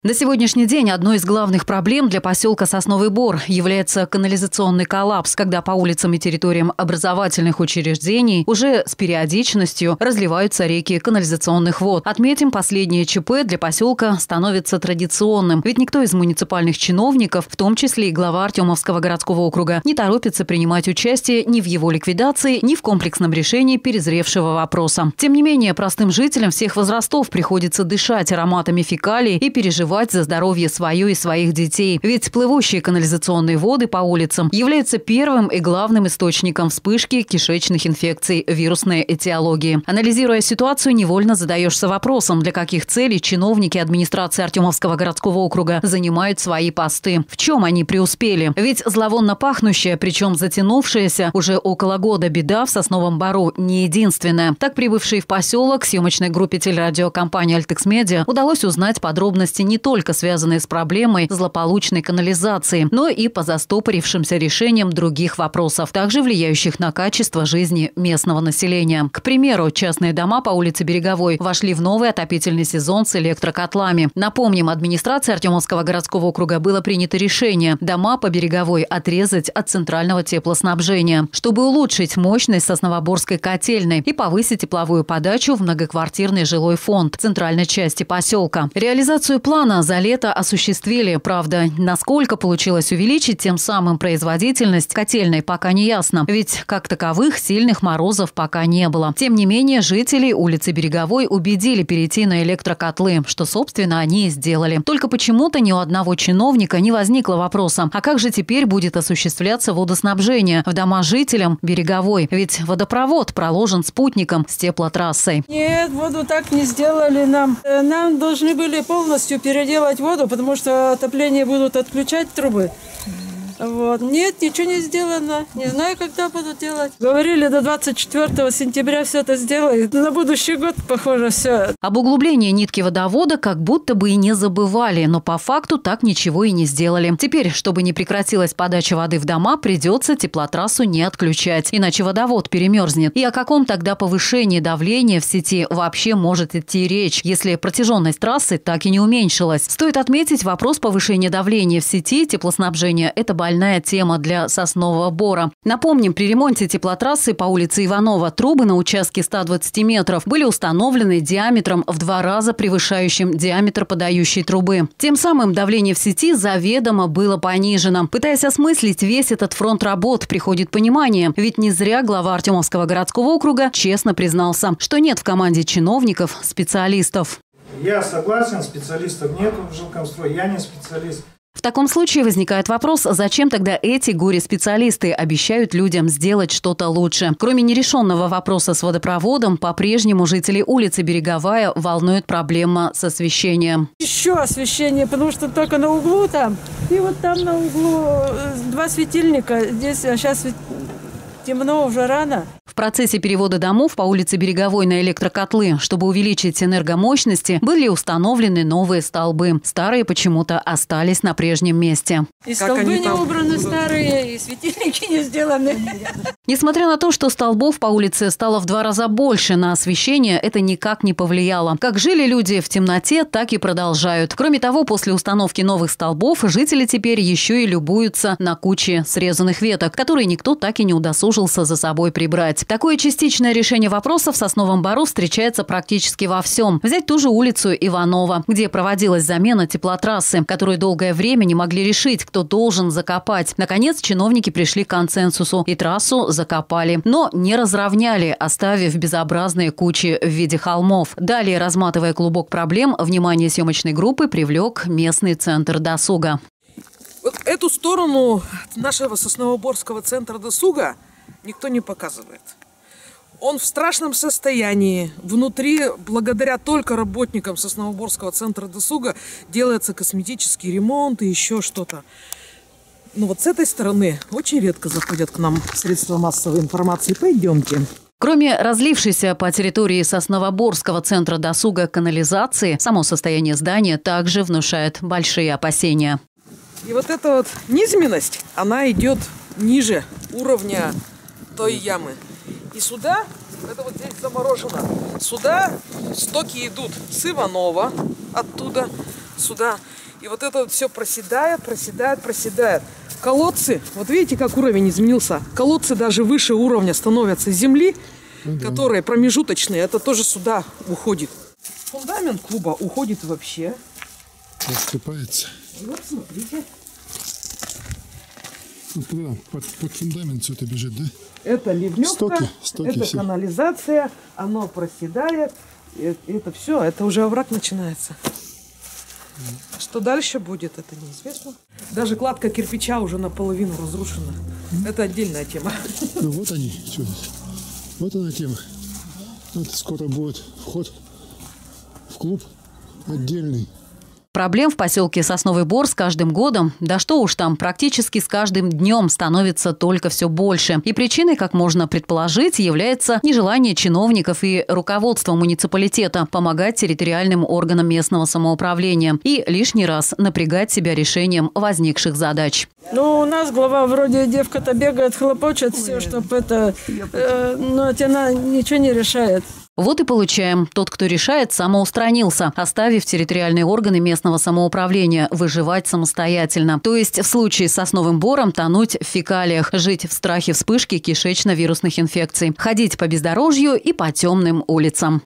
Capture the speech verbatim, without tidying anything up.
На сегодняшний день одной из главных проблем для поселка Сосновый Бор является канализационный коллапс, когда по улицам и территориям образовательных учреждений уже с периодичностью разливаются реки канализационных вод. Отметим, последнее ЧП для поселка становится традиционным, ведь никто из муниципальных чиновников, в том числе и глава Артемовского городского округа, не торопится принимать участие ни в его ликвидации, ни в комплексном решении перезревшего вопроса. Тем не менее, простым жителям всех возрастов приходится дышать ароматами фекалий и переживать за здоровье свое и своих детей. Ведь плывущие канализационные воды по улицам являются первым и главным источником вспышки кишечных инфекций вирусной этиологии. Анализируя ситуацию, невольно задаешься вопросом, для каких целей чиновники администрации Артемовского городского округа занимают свои посты. В чем они преуспели? Ведь зловонно пахнущая, причем затянувшаяся уже около года беда в Сосновом Бору не единственная. Так, прибывшей в поселок съемочной группе телерадиокомпании «Альтекс Медиа» удалось узнать подробности не только связанные с проблемой злополучной канализации, но и по застопорившимся решениям других вопросов, также влияющих на качество жизни местного населения. К примеру, частные дома по улице Береговой вошли в новый отопительный сезон с электрокотлами. Напомним, администрацией Артемовского городского округа было принято решение дома по Береговой отрезать от центрального теплоснабжения, чтобы улучшить мощность Сосновоборской котельной и повысить тепловую подачу в многоквартирный жилой фонд центральной части поселка. Реализацию плана за лето осуществили. Правда, насколько получилось увеличить тем самым производительность котельной, пока не ясно. Ведь, как таковых, сильных морозов пока не было. Тем не менее, жителей улицы Береговой убедили перейти на электрокотлы, что, собственно, они и сделали. Только почему-то ни у одного чиновника не возникло вопроса, а как же теперь будет осуществляться водоснабжение в дома жителям Береговой? Ведь водопровод проложен спутником с теплотрассой. Нет, воду так не сделали нам. Нам должны были полностью переделать воду, потому что отопление будут отключать трубы. Вот. Нет, ничего не сделано. Не знаю, когда будут делать. Говорили, до двадцать четвёртого сентября все это сделают. На будущий год, похоже, все. Об углублении нитки водовода как будто бы и не забывали, но по факту так ничего и не сделали. Теперь, чтобы не прекратилась подача воды в дома, придется теплотрассу не отключать, иначе водовод перемерзнет. И о каком тогда повышении давления в сети вообще может идти речь, если протяженность трассы так и не уменьшилась? Стоит отметить, вопрос повышения давления в сети теплоснабжения – это больная тема для Соснового Бора. Напомним, при ремонте теплотрассы по улице Иванова трубы на участке ста двадцати метров были установлены диаметром в два раза превышающим диаметр подающей трубы. Тем самым давление в сети заведомо было понижено. Пытаясь осмыслить весь этот фронт работ, приходит понимание. Ведь не зря глава Артемовского городского округа честно признался, что нет в команде чиновников специалистов. Я согласен, специалистов нет в жилкомстрое, я не специалист. В таком случае возникает вопрос, зачем тогда эти горе-специалисты обещают людям сделать что-то лучше? Кроме нерешенного вопроса с водопроводом, по-прежнему жители улицы Береговая волнует проблема с освещением. Еще освещение, потому что только на углу там. И вот там на углу два светильника. Здесь сейчас темно, уже рано. В процессе перевода домов по улице Береговой на электрокотлы, чтобы увеличить энергомощности, были установлены новые столбы. Старые почему-то остались на прежнем месте. И столбы не убраны старые, и светильники не сделаны. Несмотря на то, что столбов по улице стало в два раза больше, на освещение это никак не повлияло. Как жили люди в темноте, так и продолжают. Кроме того, после установки новых столбов жители теперь еще и любуются на куче срезанных веток, которые никто так и не удосужился за собой прибрать. Такое частичное решение вопроса в Сосновом Бору встречается практически во всем. Взять ту же улицу Иванова, где проводилась замена теплотрассы, которую долгое время не могли решить, кто должен закопать. Наконец, чиновники пришли к консенсусу и трассу закопали, но не разровняли, оставив безобразные кучи в виде холмов. Далее, разматывая клубок проблем, внимание съемочной группы привлек местный центр досуга. Вот эту сторону нашего Сосновоборского центра досуга никто не показывает. Он в страшном состоянии. Внутри, благодаря только работникам Сосновоборского центра досуга, делается косметический ремонт и еще что-то. Но вот с этой стороны очень редко заходят к нам средства массовой информации. Пойдемте. Кроме разлившейся по территории Сосновоборского центра досуга канализации, само состояние здания также внушает большие опасения. И вот эта вот низменность, она идет ниже уровня той ямы. И сюда, это вот здесь заморожено, сюда стоки идут с Иванова, оттуда, сюда. И вот это вот все проседает, проседает, проседает. Колодцы, вот видите, как уровень изменился. Колодцы даже выше уровня становятся земли, ну, да. которые промежуточные. Это тоже сюда уходит. Фундамент клуба уходит вообще. Рассыпается. И вот смотрите. Вот туда, под, под фундамент все это бежит, да? Это ливневка, стоки, стоки, это все. канализация, оно проседает. И это все, это уже овраг начинается. Mm. Что дальше будет, это неизвестно. Даже кладка кирпича уже наполовину разрушена. Mm. Это отдельная тема. Ну вот они, что здесь. Вот она тема. Вот скоро будет вход в клуб отдельный. Проблем в поселке Сосновый Бор с каждым годом, да что уж там, практически с каждым днем становится только все больше. И причиной, как можно предположить, является нежелание чиновников и руководства муниципалитета помогать территориальным органам местного самоуправления и лишний раз напрягать себя решением возникших задач. Ну, у нас глава вроде девка-то бегает, хлопочет все, чтобы это... Э, но она ничего не решает. Вот и получаем. Тот, кто решает, самоустранился, оставив территориальные органы местного самоуправления выживать самостоятельно. То есть в случае с Сосновым Бором тонуть в фекалиях, жить в страхе вспышки кишечно-вирусных инфекций, ходить по бездорожью и по темным улицам.